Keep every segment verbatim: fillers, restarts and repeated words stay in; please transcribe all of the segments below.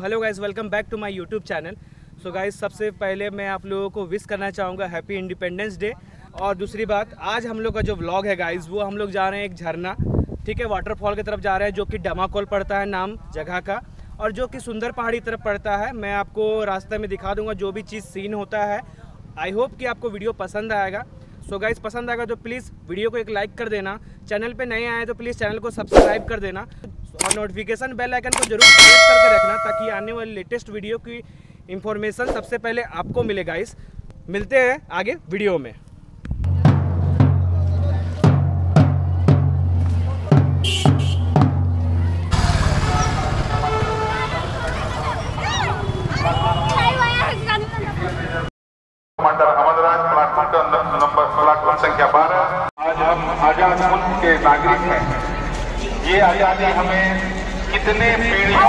Hello guys, welcome back to my YouTube channel. So guys, सबसे पहले मैं आप लोगों को विश करना चाहूँगा हैप्पी इंडिपेंडेंस डे। और दूसरी बात, आज हम लोग का जो व्लॉग है गाइस, वो हम लोग जा रहे हैं एक झरना, ठीक है, वाटरफॉल की तरफ जा रहे हैं, जो कि डमाकोल पड़ता है नाम जगह का, और जो कि सुंदर पहाड़ी तरफ पड़ता है। मैं आपको रास्ते में दिखा दूँगा जो भी चीज़ सीन होता है। आई होप कि आपको वीडियो पसंद आएगा। सो गाइस, पसंद आएगा तो प्लीज़ वीडियो को एक लाइक कर देना। चैनल पे नए आए तो प्लीज़ चैनल को सब्सक्राइब कर देना और नोटिफिकेशन बेल आइकन को जरूर प्रेस करके रखना, ताकि आने वाली लेटेस्ट वीडियो की इंफॉर्मेशन सबसे पहले आपको मिले। गाइस, मिलते हैं आगे वीडियो में। नंबर प्लेटफॉर्म संख्या बारह। आज हम आजाद मुल्क के नागरिक हैं। ये आजादी हमें कितने पीढ़ियों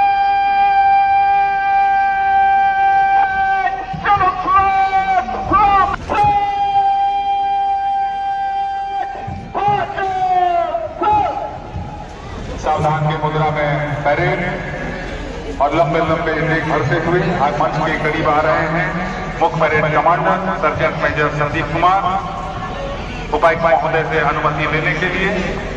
सावधान की मुद्रा में परेड और लंबे लंबे डेग भरते हुए आज मंच के करीब आ रहे हैं मुख्य parade commander sergeant major Sandeep Kumar, उपायुक्त महोदय से अनुमति लेने के लिए।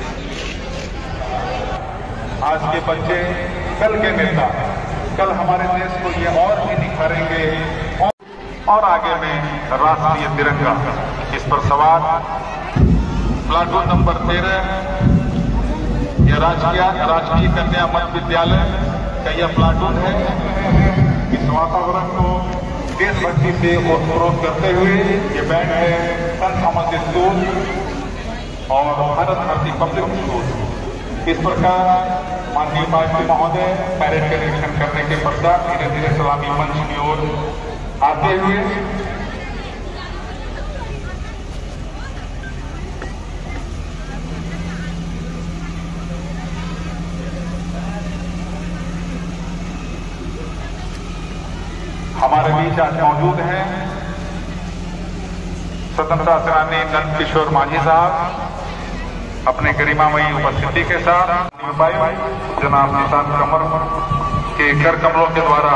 आज के बच्चे कल के नेता, कल हमारे देश को ये और भी निखारेंगे और आगे में राष्ट्रीय तिरंगा इस पर सवार प्लाटून नंबर तेरह, यह राजकीय राजकीय कन्या मध्य विद्यालय का यह प्लाटून है। इस वातावरण को देशभक्ति से ओतप्रोत करते हुए ये बैंड है संत थॉमस स्कूल और भारत भारती पब्लिक स्कूल। इस प्रकार माननीय उपायुक्त महोदय पैरेड का निरीक्षण करने के पश्चात धीरे धीरे सलामी मंच की ओर आते हुए हमारे बीच आज मौजूद हैं स्वतंत्रता सेनानी नंद किशोर माझी साहब अपने गरिमामयी उपस्थिति के साथ जनाब निशान कमर के कर कमलों के द्वारा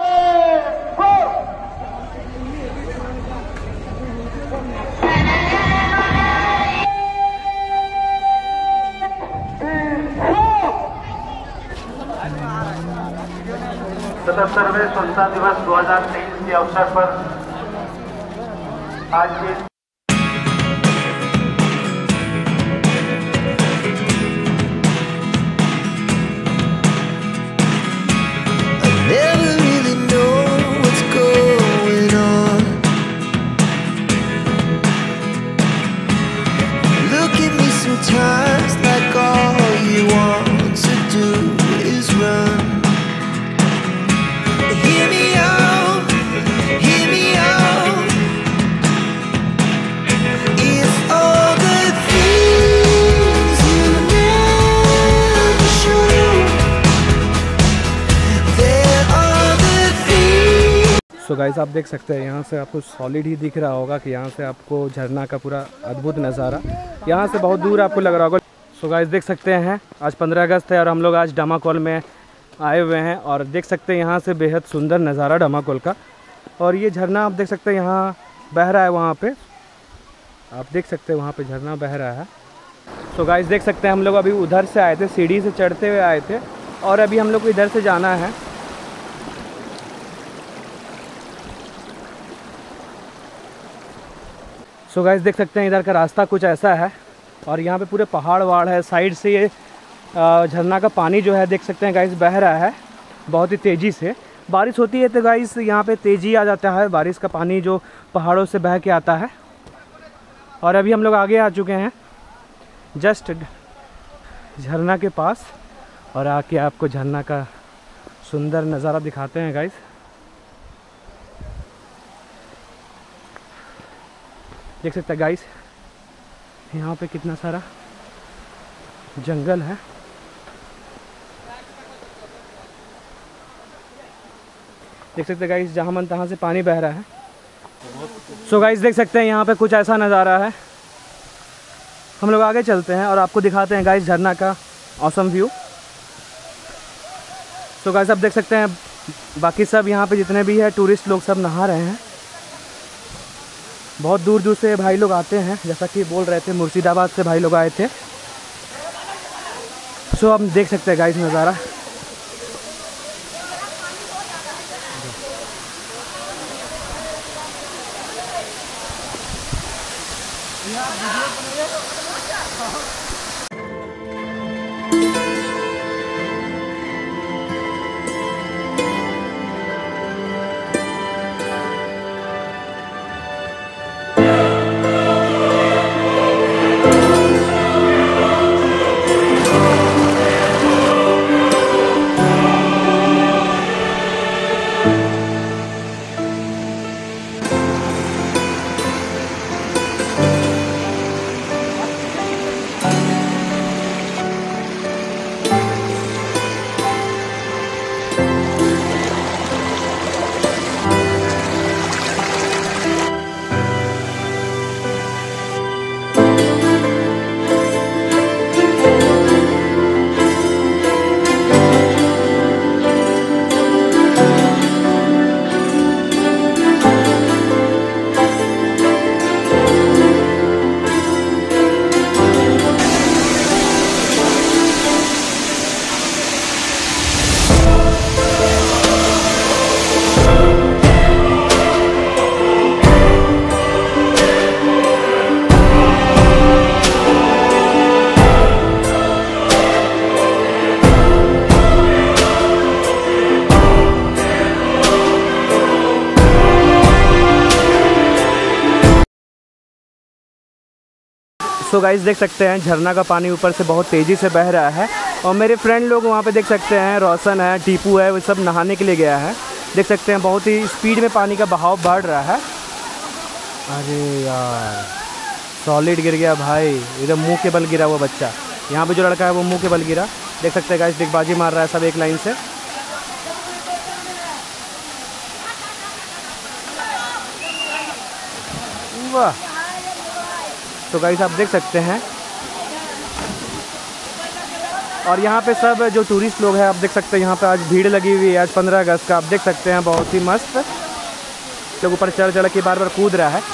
सतहत्तरवें स्वतंत्रता दिवस दो हजार तेईस के अवसर पर आज के सो गाइस, आप देख सकते हैं यहाँ से आपको सॉलिड ही दिख रहा होगा कि यहाँ से आपको झरना का पूरा अद्भुत नज़ारा यहाँ से बहुत दूर आपको लग रहा होगा। सो गाइस, देख सकते हैं आज पंद्रह अगस्त है और हम लोग आज डमाकोल में आए हुए हैं और देख सकते हैं यहाँ से बेहद सुंदर नज़ारा डमाकोल का। और ये झरना आप देख सकते हैं यहाँ बह रहा है, वहाँ पे आप देख सकते हैं वहाँ पे झरना बह रहा है। सो गाइस, देख सकते हैं हम लोग अभी उधर से आए थे, सीढ़ी से चढ़ते हुए आए थे और अभी हम लोग को इधर से जाना है। सो so गाइस, देख सकते हैं इधर का रास्ता कुछ ऐसा है और यहाँ पे पूरे पहाड़ वहाड़ है। साइड से ये झरना का पानी जो है देख सकते हैं गाइस बह रहा है बहुत ही तेज़ी से। बारिश होती है तो गाइस यहाँ पे तेज़ी आ जाता है, बारिश का पानी जो पहाड़ों से बह के आता है। और अभी हम लोग आगे आ चुके हैं जस्ट झरना के पास और आके आपको झरना का सुंदर नज़ारा दिखाते हैं गाइस। देख सकते हैं गाइस यहाँ पे कितना सारा जंगल है। देख सकते हैं गाइस जहाँ मन तहाँ से पानी बह रहा है। सो गाइस, देख सकते हैं यहाँ पे कुछ ऐसा नज़ारा है। हम लोग आगे चलते हैं और आपको दिखाते हैं गाइस झरना का ऑसम व्यू। सो गाइस आप देख सकते हैं बाकी सब यहाँ पे जितने भी है टूरिस्ट लोग सब नहा रहे हैं। बहुत दूर दूर से भाई लोग आते हैं, जैसा कि बोल रहे थे मुर्शिदाबाद से भाई लोग आए थे। सो आप देख सकते हैं गाइस नज़ारा। सो so गाइस देख सकते हैं झरना का पानी ऊपर से बहुत तेज़ी से बह रहा है और मेरे फ्रेंड लोग वहाँ पे देख सकते हैं, रोशन है, टीपू है, वो सब नहाने के लिए गया है। देख सकते हैं बहुत ही स्पीड में पानी का बहाव बढ़ रहा है। अरे यार सॉलिड गिर गया भाई, इधर मुंह के बल गिरा वो बच्चा। यहाँ पे जो लड़का है वो मुंह के बल गिरा। देख सकते हैं गाइस डिगबाजी मार रहा है सब एक लाइन से। वाह। तो गाइस आप देख सकते हैं और यहाँ पे सब जो टूरिस्ट लोग हैं आप देख सकते हैं, यहाँ पे आज भीड़ लगी हुई है। आज पंद्रह अगस्त का आप देख सकते हैं, बहुत ही मस्त लोग ऊपर चढ़ चढ़ के बार बार कूद रहा है।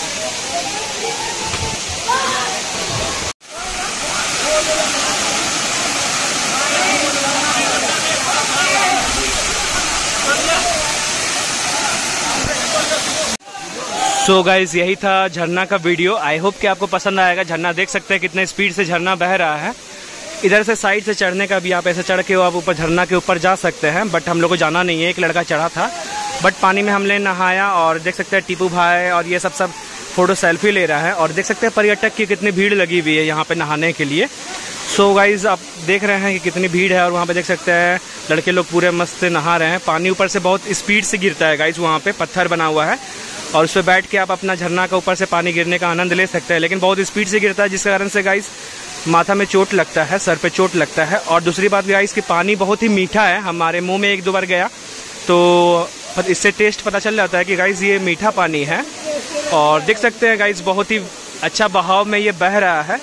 सो so गाइज यही था झरना का वीडियो। आई होप कि आपको पसंद आएगा। झरना देख सकते हैं कितने स्पीड से झरना बह रहा है। इधर से साइड से चढ़ने का भी आप ऐसे चढ़ के आप ऊपर झरना के ऊपर जा सकते हैं, बट हम लोग को जाना नहीं है। एक लड़का चढ़ा था बट पानी में हमने नहाया और देख सकते हैं टीपू भाई और ये सब सब फोटो सेल्फी ले रहा है। और देख सकते हैं पर्यटक की कितनी भीड़ लगी हुई है यहाँ पे नहाने के लिए। सो so गाइज आप देख रहे हैं कि कितनी भीड़ है और वहाँ पे देख सकते हैं लड़के लोग पूरे मस्त नहा रहे हैं। पानी ऊपर से बहुत स्पीड से गिरता है गाइज, वहाँ पे पत्थर बना हुआ है और उस पर बैठ के आप अपना झरना का ऊपर से पानी गिरने का आनंद ले सकते हैं। लेकिन बहुत स्पीड से गिरता है जिस कारण से गाइस माथा में चोट लगता है, सर पे चोट लगता है। और दूसरी बात गाइस कि पानी बहुत ही मीठा है। हमारे मुंह में एक दो बार गया तो इससे टेस्ट पता चल जाता है कि गाइस ये मीठा पानी है। और देख सकते हैं गाइस बहुत ही अच्छा बहाव में ये बह रहा है।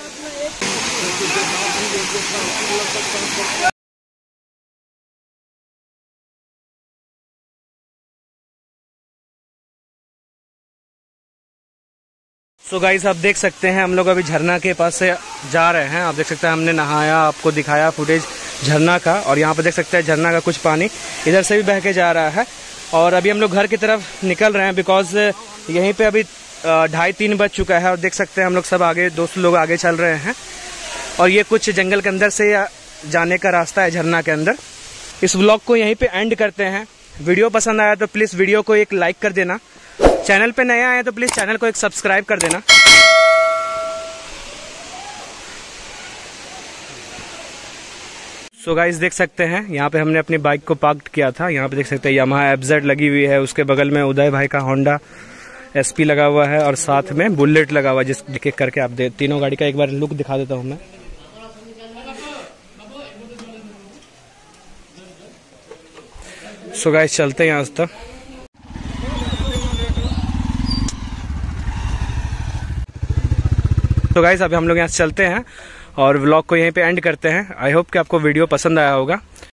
सो so गाइस आप देख सकते हैं हम लोग अभी झरना के पास से जा रहे हैं। आप देख सकते हैं हमने नहाया, आपको दिखाया फुटेज झरना का। और यहाँ पे देख सकते हैं झरना का कुछ पानी इधर से भी बह के जा रहा है। और अभी हम लोग घर की तरफ निकल रहे हैं बिकॉज यहीं पे अभी ढाई तीन बज चुका है। और देख सकते हैं हम लोग सब आगे दोस्त लोग आगे चल रहे हैं और ये कुछ जंगल के अंदर से जाने का रास्ता है झरना के अंदर। इस व्लॉग को यहीं पे एंड करते हैं। वीडियो पसंद आया तो प्लीज़ वीडियो को एक लाइक कर देना। चैनल पे नया आया तो प्लीज़ चैनल को एक सब्सक्राइब कर देना। सो so गाइस देख सकते हैं यहाँ पे हमने अपनी बाइक को पार्क किया था। यहाँ पे देख सकते हैं यामाहा एफ जेड लगी हुई है, उसके बगल में उदय भाई का होंडा एस पी लगा हुआ है और साथ में बुलेट लगा हुआ है। जिस एक करके आप दे तीनों गाड़ी का एक बार लुक दिखा देता हूँ मैं। सो so गाइस चलते हैं यहाँ तक। तो गाइस अभी हम लोग यहाँ से चलते हैं और व्लॉग को यहीं पे एंड करते हैं। आई होप कि आपको वीडियो पसंद आया होगा।